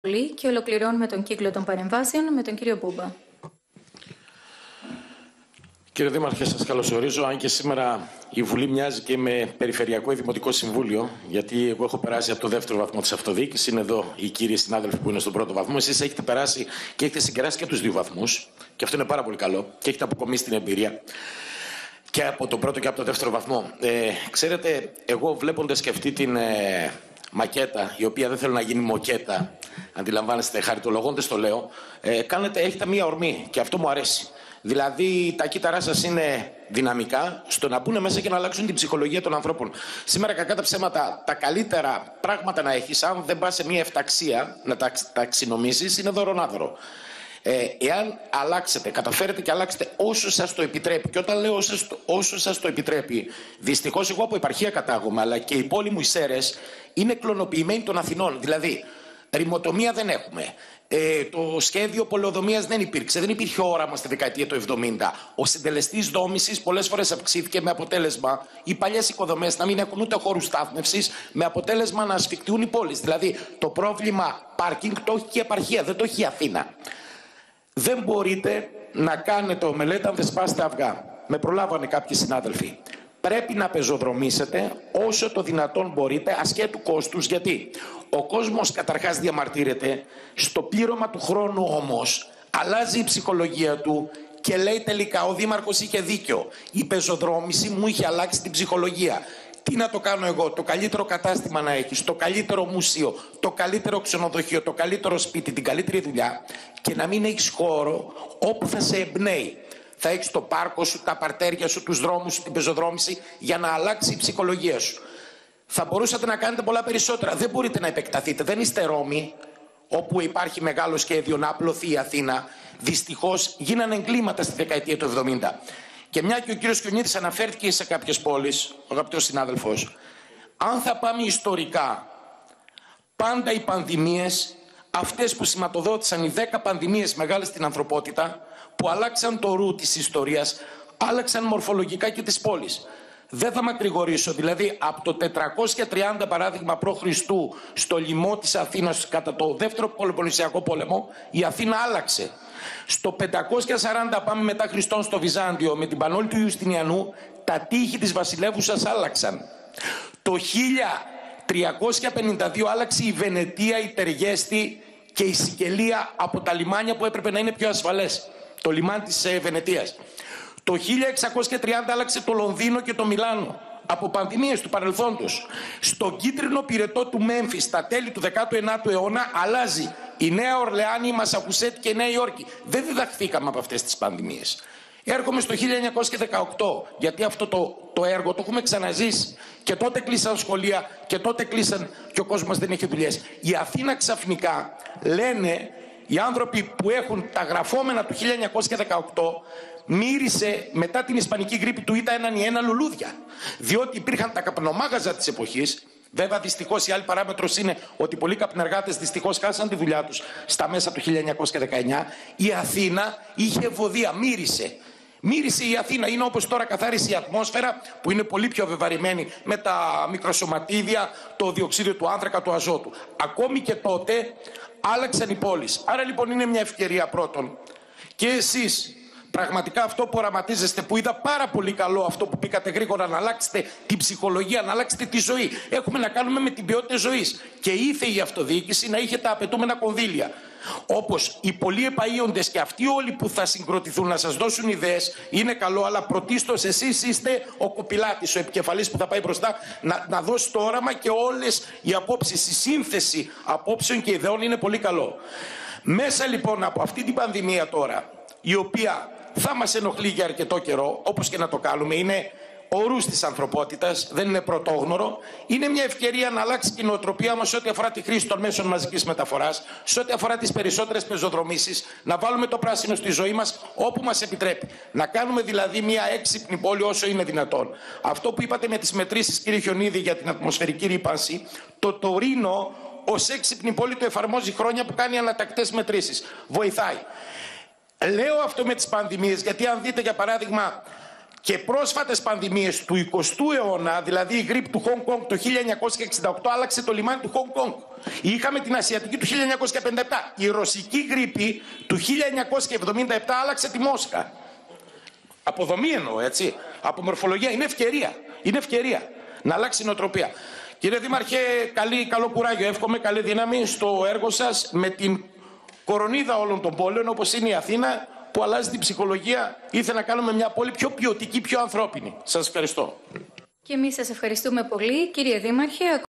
Και ολοκληρώνουμε τον κύκλο των παρεμβάσεων με τον κύριο Μπούμπα. Κύριε Δήμαρχε, σας καλωσορίζω. Αν και σήμερα η Βουλή μοιάζει και με Περιφερειακό ή Δημοτικό Συμβούλιο, γιατί εγώ έχω περάσει από το δεύτερο βαθμό της αυτοδιοίκησης. Είναι εδώ οι κύριοι συνάδελφοι που είναι στον πρώτο βαθμό. Εσείς έχετε περάσει και έχετε συγκεράσει και τους δύο βαθμούς. Και αυτό είναι πάρα πολύ καλό. Και έχετε αποκομίσει την εμπειρία και από τον πρώτο και από τον δεύτερο βαθμό. Ξέρετε, εγώ βλέποντας και αυτή την μακέτα, η οποία δεν θέλω να γίνει μοκέτα, αντιλαμβάνεστε, χαριτολογώντας το λέω, έχετε μία ορμή και αυτό μου αρέσει. Δηλαδή τα κύτταρά σας είναι δυναμικά στο να μπουν μέσα και να αλλάξουν την ψυχολογία των ανθρώπων. Σήμερα, κακά τα ψέματα, τα καλύτερα πράγματα να έχεις, αν δεν πας σε μία εφταξία να τα ταξινομήσεις, είναι δωρονάδωρο. Εάν αλλάξετε, καταφέρετε και αλλάξετε όσο σας το επιτρέπει, και όταν λέω όσο σας το επιτρέπει, δυστυχώς εγώ από επαρχία κατάγομαι, αλλά και η πόλη μου οι Σέρρες είναι κλωνοποιημένη των Αθηνών. Δηλαδή, ρημοτομία δεν έχουμε. Το σχέδιο πολεοδομίας δεν υπήρξε. Δεν υπήρχε όραμα στη δεκαετία του 70. Ο συντελεστής δόμησης πολλές φορές αυξήθηκε με αποτέλεσμα οι παλιές οικοδομές να μην έχουν ούτε χώρους στάθμευσης, με αποτέλεσμα να ασφικτιούν οι πόλεις. Δηλαδή, το πρόβλημα πάρκινγκ το έχει και η επαρχία, δεν το έχει η Αθήνα. Δεν μπορείτε να κάνετε ομελέτα αν δεν σπάσετε αυγά. Με προλάβανε κάποιοι συνάδελφοι. Πρέπει να πεζοδρομήσετε όσο το δυνατόν μπορείτε, ασχέτου κόστους. Γιατί ο κόσμος καταρχάς διαμαρτύρεται, στο πλήρωμα του χρόνου όμως αλλάζει η ψυχολογία του και λέει τελικά ο Δήμαρχος είχε δίκιο. Η πεζοδρόμηση μου είχε αλλάξει την ψυχολογία. Τι να το κάνω εγώ, το καλύτερο κατάστημα να έχεις, το καλύτερο μουσείο, το καλύτερο ξενοδοχείο, το καλύτερο σπίτι, την καλύτερη δουλειά και να μην έχεις χώρο όπου θα σε εμπνέει. Θα έχεις το πάρκο σου, τα παρτέρια σου, τους δρόμους σου, την πεζοδρόμηση για να αλλάξει η ψυχολογία σου. Θα μπορούσατε να κάνετε πολλά περισσότερα. Δεν μπορείτε να επεκταθείτε. Δεν είστε Ρώμη, όπου υπάρχει μεγάλο σχέδιο να απλωθεί η Αθήνα. Δυστυχώς γίνανε εγκλήματα στη δεκαετία του 70. Και μια και ο κύριος Κιονίδης αναφέρθηκε σε κάποιες πόλεις, ο αγαπητός συνάδελφος, αν θα πάμε ιστορικά, πάντα οι πανδημίες, αυτές που σηματοδότησαν οι 10 πανδημίες μεγάλες στην ανθρωπότητα, που αλλάξαν το ρου της ιστορίας, άλλαξαν μορφολογικά και τις πόλεις. Δεν θα μακρηγορήσω, δηλαδή από το 430 παράδειγμα π.Χ. στο λοιμό της Αθήνας κατά το δεύτερο Πελοποννησιακό πόλεμο, η Αθήνα άλλαξε. Στο 540 πάμε μετά Χριστόν στο Βυζάντιο με την Πανόλη του Ιουστινιανού, τα τείχη της βασιλεύουσας άλλαξαν. Το 1352 άλλαξε η Βενετία, η Τεργέστη και η Σικελία από τα λιμάνια που έπρεπε να είναι πιο ασφαλές. Το λιμάνι της Βενετίας. Το 1630 άλλαξε το Λονδίνο και το Μιλάνο από πανδημίες του παρελθόντος. Στο κίτρινο πυρετό του Μέμφυ στα τέλη του 19ου αιώνα αλλάζει η Νέα Ορλεάνη, η Μασαχουσέτ και η Νέα Υόρκη. Δεν διδαχθήκαμε από αυτές τις πανδημίες. Έρχομαι στο 1918, γιατί αυτό το έργο το έχουμε ξαναζήσει. Και τότε κλείσαν σχολεία και τότε κλείσαν και ο κόσμος δεν είχε δουλειές. Η Αθήνα ξαφνικά, λένε οι άνθρωποι που έχουν τα γραφόμενα του 1918, μύρισε μετά την Ισπανική γρίπη του Ήτα έναν ή ένα λουλούδια. Διότι υπήρχαν τα καπνομάγαζα της εποχής. Βέβαια, δυστυχώς η άλλη παράμετρος είναι ότι πολλοί καπνεργάτες δυστυχώς χάσαν τη δουλειά τους στα μέσα του 1919. Η Αθήνα είχε ευωδία, μύρισε. Μύρισε η Αθήνα. Είναι όπως τώρα καθάρισε η ατμόσφαιρα που είναι πολύ πιο βεβαρημένη με τα μικροσωματίδια, το διοξείδιο του άνθρακα, του αζότου. Ακόμη και τότε άλλαξαν οι πόλεις. Άρα λοιπόν είναι μια ευκαιρία πρώτον. Και εσείς πραγματικά αυτό που οραματίζεστε, που είδα πάρα πολύ καλό αυτό που πήγατε γρήγορα, να αλλάξετε την ψυχολογία, να αλλάξετε τη ζωή. Έχουμε να κάνουμε με την ποιότητα ζωής. Και ήθε η αυτοδιοίκηση να είχε τα απαιτούμενα κονδύλια. Όπως οι πολλοί επαΐοντες και αυτοί όλοι που θα συγκροτηθούν να σας δώσουν ιδέες, είναι καλό, αλλά πρωτίστως εσείς είστε ο κοπηλάτης, ο επικεφαλής που θα πάει μπροστά να δώσει το όραμα και όλες οι απόψεις, η σύνθεση απόψεων και ιδεών είναι πολύ καλό. Μέσα λοιπόν από αυτή την πανδημία τώρα, η οποία θα μας ενοχλεί για αρκετό καιρό, όπως και να το κάνουμε, είναι ορούς της ανθρωπότητας, δεν είναι πρωτόγνωρο, είναι μια ευκαιρία να αλλάξει η νοοτροπία μας σε ό,τι αφορά τη χρήση των μέσων μαζικής μεταφοράς, σε ό,τι αφορά τις περισσότερες πεζοδρομήσεις, να βάλουμε το πράσινο στη ζωή μας όπου μας επιτρέπει. Να κάνουμε δηλαδή μια έξυπνη πόλη όσο είναι δυνατόν. Αυτό που είπατε με τις μετρήσεις, κύριε Χιονίδη, για την ατμοσφαιρική ρύπανση, το Τωρίνο ως έξυπνη πόλη το εφαρμόζει χρόνια που κάνει ανατακτές μετρήσεις. Βοηθάει. Λέω αυτό με τις πανδημίες, γιατί αν δείτε για παράδειγμα και πρόσφατες πανδημίες του 20ου αιώνα, δηλαδή η γρίπη του Χονγκ Κονγκ το 1968 άλλαξε το λιμάνι του Χονγκ Κονγκ. Είχαμε την ασιατική του 1957. Η ρωσική γρίπη του 1977 άλλαξε τη Μόσχα. Από δομή εννοώ, έτσι. Από μορφολογία. Είναι ευκαιρία. Είναι ευκαιρία να αλλάξει η νοοτροπία. Κύριε Δήμαρχε, καλό κουράγιο. Εύχομαι καλή δύναμη στο έργο σας με την κορονίδα όλων των πόλεων, όπως είναι η Αθήνα, που αλλάζει την ψυχολογία. Ήθελα να κάνουμε μια πόλη πιο ποιοτική, πιο ανθρώπινη. Σας ευχαριστώ. Και εμείς σας ευχαριστούμε πολύ, κύριε Δήμαρχε.